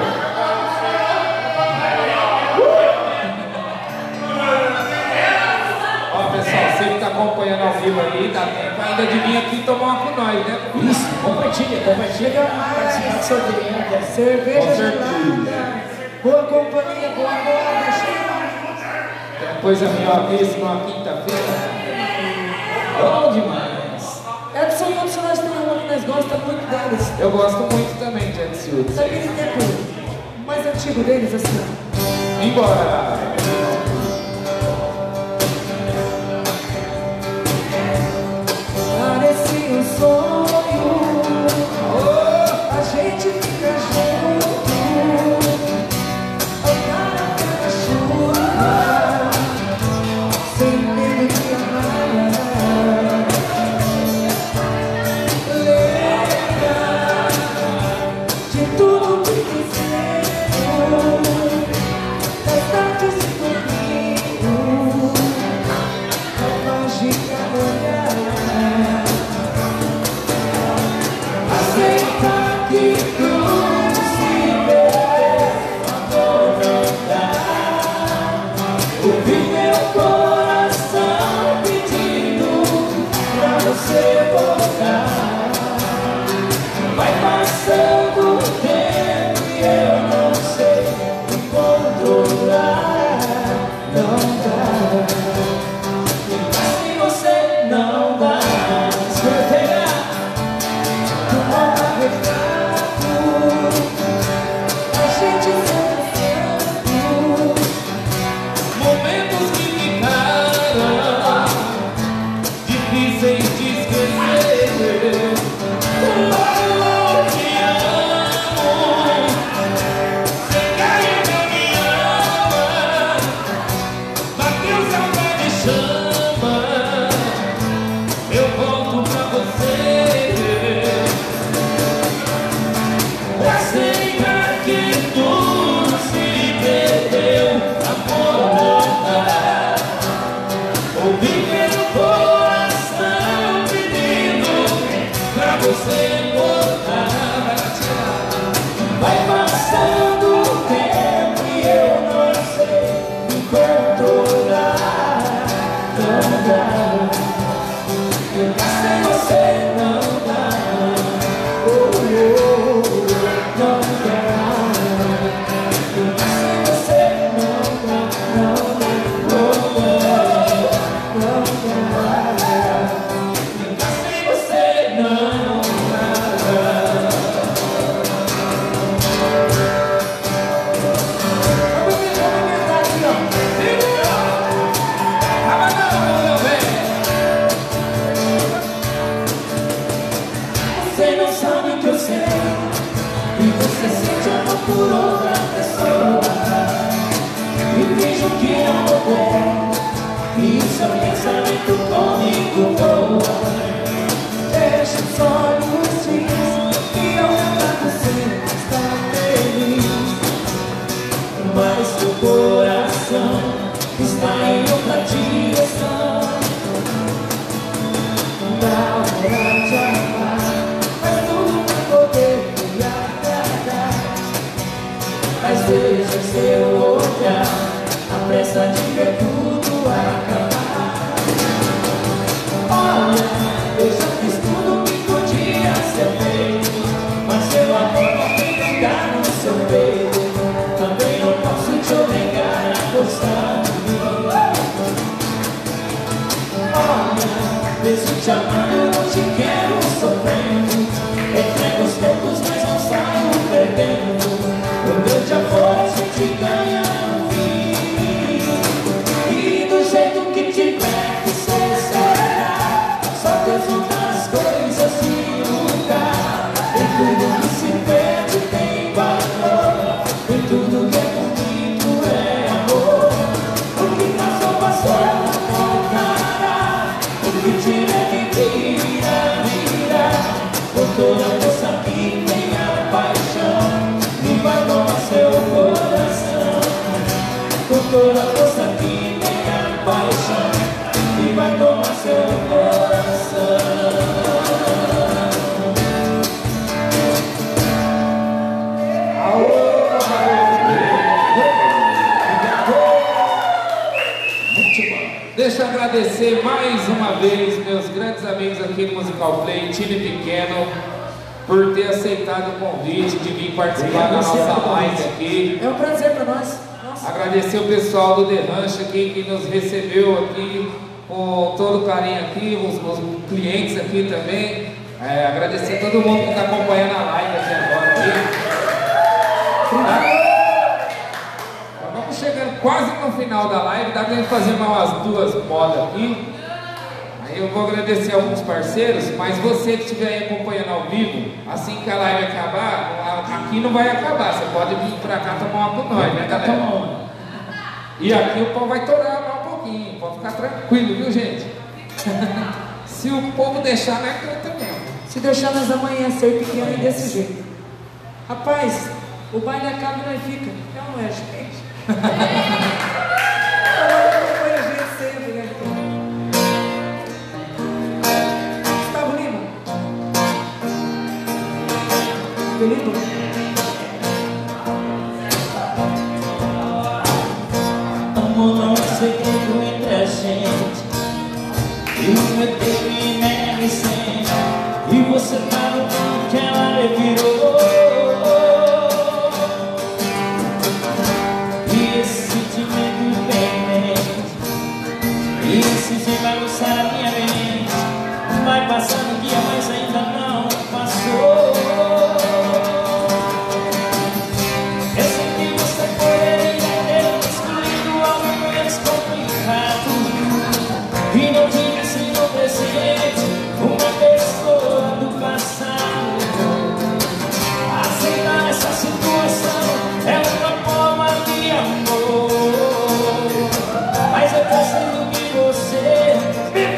Ó, pessoal, você que tá acompanhando ao vivo aí, dá tempo ainda de vir aqui tomar uma com nós, né? Isso, compartilha, compartilha. Participar do sorteio. Cerveja gelada, boa companhia, boa moda, cheia. Coisa melhor que isso numa quinta-feira. Bom demais. Edson Hudson, nós temos uma que nós gostamos muito deles. Eu gosto muito também de Edson Hudson. Daquele tempo mais antigo deles, assim. Embora! Parecia um sonho, a gente fica junto, andar na chuva, sem medo de amar. Lembra de tudo que fizemos, das tardes controlar. Não dá. Ficar sem você não dá. Oh, oh, não dá. Ficar sem você não dá. Não dá. Oh, oh, não dá. Ficar sem você não dá. Você não sabe o que eu sei, e você sente amor por outra pessoa, e vejo que não mudou, e o seu pensamento comigo voa. Fecha os olhos, diz que ao cantar você está feliz, Mas seu coração está em outra direção. na hora de amar, faz tudo pra poder me agradar. Mas veja seu olhar, a pressa de ver tudo acabar. Olha, eu já fiz tudo que podia ser feito, mas seu amor não tem lugar no seu peito. Também não posso te obrigar a gostar de mim. Olha, mesmo te amando, eu não te quero sofrendo. Entrego os tempos, mas não saio perdendo. O grande amor a gente ganha no fim. E do jeito que tiver que ser, será. Só Deus muda as coisas de lugar. E tudo que se perde tem valor. E tudo que é bonito é amor. O que passou, passou, não voltará. O que tiver que vira, vira. Com toda a força que tem a paixão, e vai tomar seu coração. Com toda a força que tem a paixão, e vai tomar seu coração. Deixa eu agradecer mais uma vez meus grandes amigos aqui do Musical Play, time pequeno, por ter aceitado o convite de vir participar da nossa live aqui. É um prazer pra nós. Nossa. Agradecer o pessoal do The Ranch aqui que nos recebeu aqui com todo carinho aqui, os, os clientes aqui também. É, agradecer a todo mundo que está acompanhando a live aqui agora. Aqui. Tá? Vamos chegando quase no final da live, dá pra gente fazer umas duas modas aqui. Aí eu vou agradecer alguns parceiros, mas você que estiver aí acompanhando ao vivo, assim que a live acabar, aqui não vai acabar, você pode vir pra cá tomar uma com nós, né, galera? E aqui o pau vai torar mais um pouquinho, pode ficar tranquilo, viu, gente? Se o povo deixar, não é canta mesmo. Se deixar nós amanhecer pequeno desse jeito. Rapaz, o baile acaba e nós fica. É ou não é, gente? Acompanha a gente sempre, né? Gustavo Lima. Felipe. Amor não é segredo entre a gente, e o meu tempo ineficiente, e você tá no mundo que ela revirou. E esse sentimento vem mente, e esse sem bagunçar a minha mente. Vai passando o dia, mas ainda não passou. Eu sei que você poderia ter escolhido algo menos complicado, e não tivesse no presente uma pessoa do passado. Aceitar essa situação é uma forma de amor, mas eu percebo que você me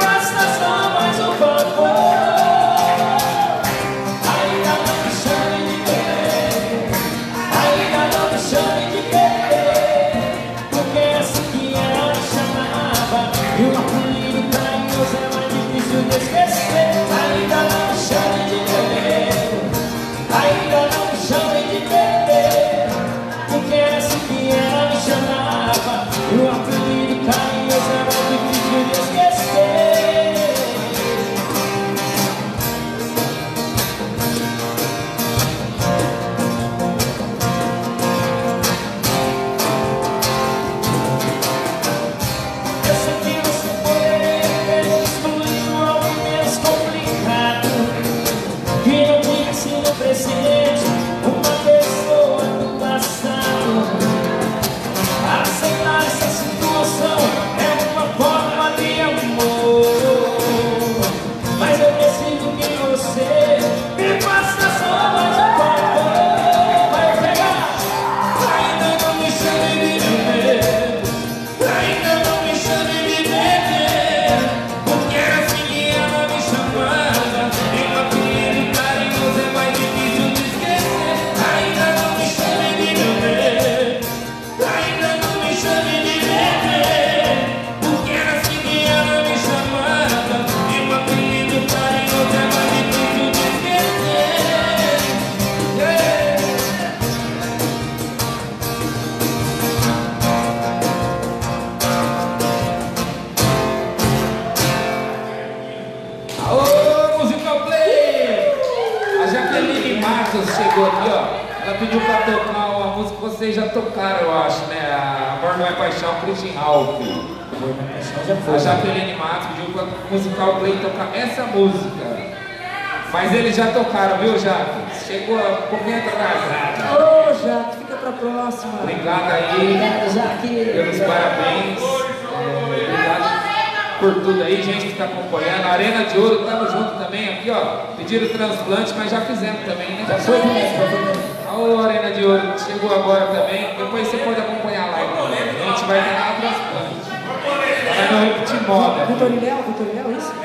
vocês já tocaram, eu acho, né? A Amor Não É Paixão, Christian Ralph. Já foi. A Jaqueline Matos pediu para o musical Play tocar essa música. Mas eles já tocaram, viu, Jaque? Chegou um pouquinho atrasado. Ô, Jaque, fica pra próxima. Obrigado aí. Obrigado, Jaque. Pelos parabéns. É, obrigado por tudo aí, gente que está acompanhando. Arena de Ouro, estamos juntos também aqui, ó. Pediram transplante, mas já fizemos também, né? Já foi também, já foi também. Ô, Arena de Ouro, chegou agora também. Depois você pode acompanhar lá. A gente vai dar transplante. Vai não repetir moda. Vitor Léo, Vitor Léo, isso?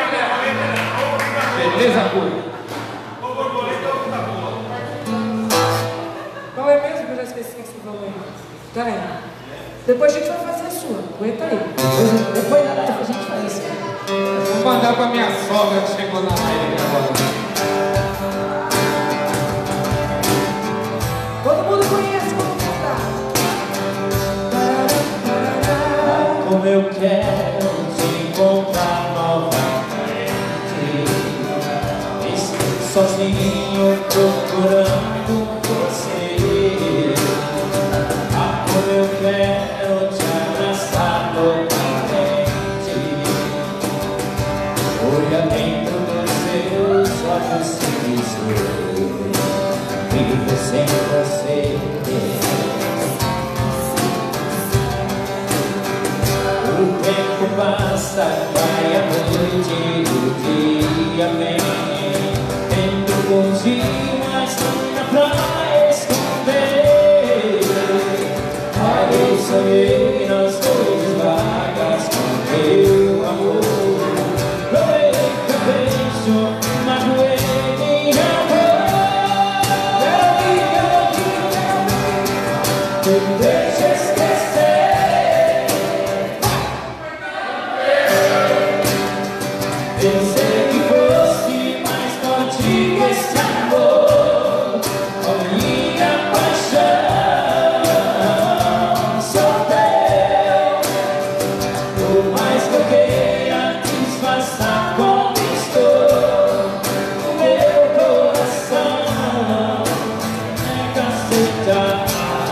Beleza, Curi? Qual é mesmo que eu já esqueci o que você falou aí? Tá aí. Depois a gente vai fazer a sua. Aguenta aí. Depois, depois da live a gente faz isso. Vou mandar pra minha sogra que chegou na live agora. Todo mundo conhece, vamos cantar. Como eu quero te encontrar novamente. Estou sozinho procurando você. Ah, como eu quero te abraçar novamente. Olha dentro dos seus olhos sem dizer. Vivo sem você. O tempo passa, vai a noite, o dia vem. Entro bom dia, mas não dá pra esconder. Aí eu sonhei nas coisas vagas com teu amor. Chorei que eu beijo, magoei minha dor. Me deixa esquecer. Pensei que fosse mais forte que esse amor. A minha paixão só teu. Por mais que eu queira disfarçar como estou, o meu coração é caceta.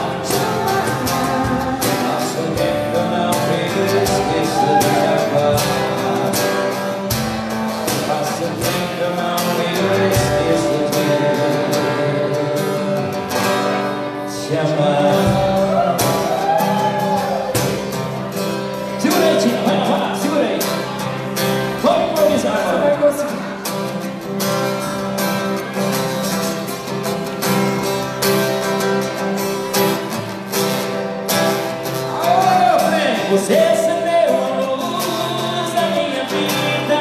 Passo o tempo, eu não me esqueço de acabar. Passo o tempo, eu não me esqueço de te amar. Segura aí, Tina, vai, vai lá, segura aí. Vamos improvisar Você agora. vai conseguir. Ô, meu bem, você acendeu a luz da minha vida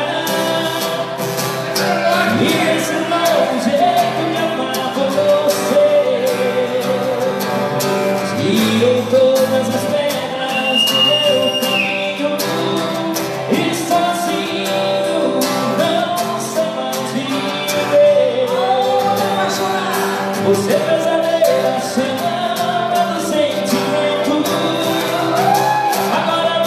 e ensinou um jeito de amar você. Tirou todas as pedras do meu caminho e sozinho não sei mais viver. Você fez a minha chama do sentimento. Agora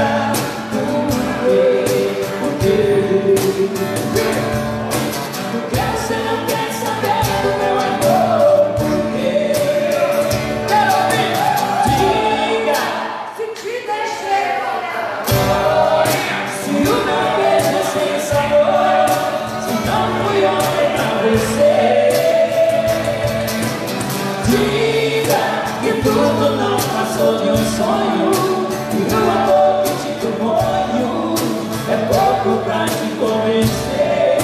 perguntar por quê, por quê. Por que você não quer saber do meu amor? Por quê? Quero ouvir. Diga Se te deixei, se o meu beijo é sem sabor, se não fui ontem pra você. Diga que tudo não passou de um sonho, e o amor que te proponho é pouco pra te convencer.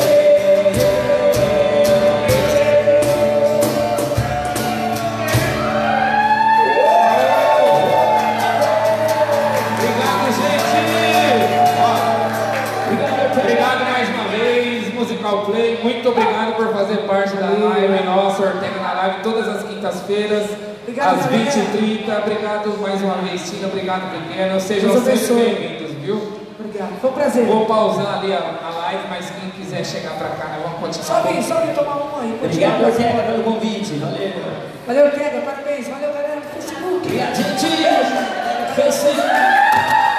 Obrigado, gente! Ó, obrigado mais uma vez, Musical Play. Muito obrigado por fazer parte da live nossa, Ortega na Live, todas as quintas-feiras, Obrigado, às vinte e galera. trinta. Obrigado mais uma vez, Tina. Obrigado, Pequeno. Sejam Deus sempre abençoe. bem-vindos, viu? Obrigado, foi um prazer. Vou pausar ali a, a live, mas quem quiser chegar pra cá, nós vamos continuar. Sobe, sobe tomar uma aí. Obrigado, Ortega, pelo convite. Valeu. Valeu, Ortega, parabéns. Valeu, galera do Facebook. Obrigado, gente. Facebook.